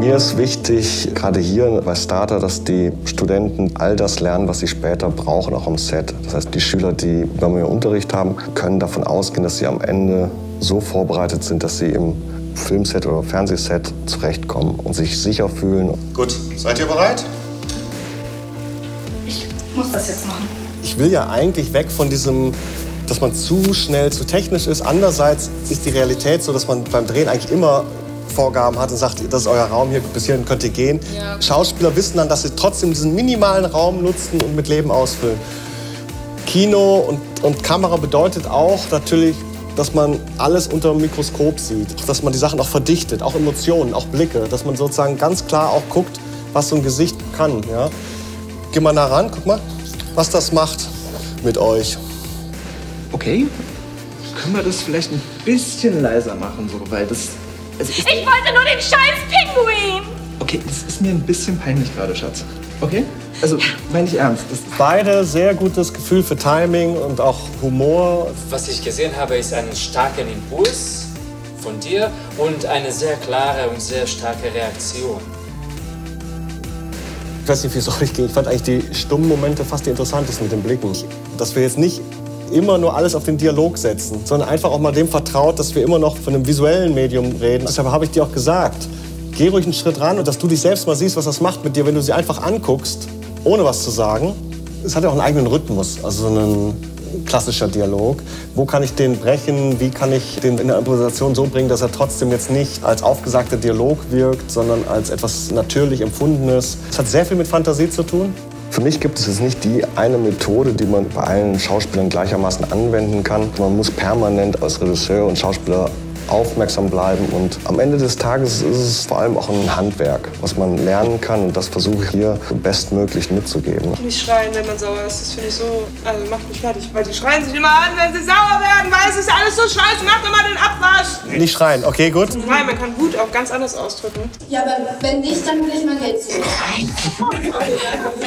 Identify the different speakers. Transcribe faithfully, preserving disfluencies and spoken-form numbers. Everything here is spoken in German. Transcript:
Speaker 1: Mir ist wichtig, gerade hier bei Starter, dass die Studenten all das lernen, was sie später brauchen, auch am Set. Das heißt, die Schüler, die bei mir Unterricht haben, können davon ausgehen, dass sie am Ende so vorbereitet sind, dass sie im Filmset oder Fernsehset zurechtkommen und sich sicher fühlen.
Speaker 2: Gut, seid ihr bereit?
Speaker 3: Ich muss das jetzt machen.
Speaker 1: Ich will ja eigentlich weg von diesem, dass man zu schnell, zu technisch ist. Andererseits ist die Realität so, dass man beim Drehen eigentlich immer Vorgaben hat und sagt, das ist euer Raum, hier, bis hierhin könnt ihr gehen. Ja. Schauspieler wissen dann, dass sie trotzdem diesen minimalen Raum nutzen und mit Leben ausfüllen. Kino und, und Kamera bedeutet auch natürlich, dass man alles unter dem Mikroskop sieht. Dass man die Sachen auch verdichtet, auch Emotionen, auch Blicke. Dass man sozusagen ganz klar auch guckt, was so ein Gesicht kann. Ja? Geh mal nah ran, guck mal, was das macht mit euch.
Speaker 4: Okay, können wir das vielleicht ein bisschen leiser machen, so, weil das... Also
Speaker 3: ich wollte nur den scheiß Pinguin!
Speaker 4: Okay, es ist mir ein bisschen peinlich gerade, Schatz. Okay? Also, meine ich ernst. Das
Speaker 1: Beide sehr gutes Gefühl für Timing und auch Humor.
Speaker 5: Was ich gesehen habe, ist einen starken Impuls von dir und eine sehr klare und sehr starke Reaktion.
Speaker 1: Ich weiß nicht, wie es euch ging. Ich fand eigentlich die stummen Momente fast die interessantesten mit den Blicken. Dass wir jetzt nicht immer nur alles auf den Dialog setzen, sondern einfach auch mal dem vertraut, dass wir immer noch von einem visuellen Medium reden. Deshalb habe ich dir auch gesagt, geh ruhig einen Schritt ran und dass du dich selbst mal siehst, was das macht mit dir, wenn du sie einfach anguckst, ohne was zu sagen. Es hat ja auch einen eigenen Rhythmus, also so ein klassischer Dialog. Wo kann ich den brechen? Wie kann ich den in der Improvisation so bringen, dass er trotzdem jetzt nicht als aufgesagter Dialog wirkt, sondern als etwas natürlich Empfundenes. Es hat sehr viel mit Fantasie zu tun. Für mich gibt es jetzt nicht die eine Methode, die man bei allen Schauspielern gleichermaßen anwenden kann. Man muss permanent als Regisseur und Schauspieler aufmerksam bleiben. Und am Ende des Tages ist es vor allem auch ein Handwerk, was man lernen kann. Und das versuche ich hier bestmöglich mitzugeben.
Speaker 6: Nicht schreien, wenn man sauer ist. Das finde ich so, also macht mich fertig. Weil die schreien sich immer an, wenn sie sauer werden, weil es ist alles so scheiße, mach doch mal den Abwasch.
Speaker 1: Nicht schreien, okay, gut?
Speaker 6: Nein, man kann Wut auch ganz anders ausdrücken.
Speaker 7: Ja, aber wenn nicht, dann will ich mal Geld zurück.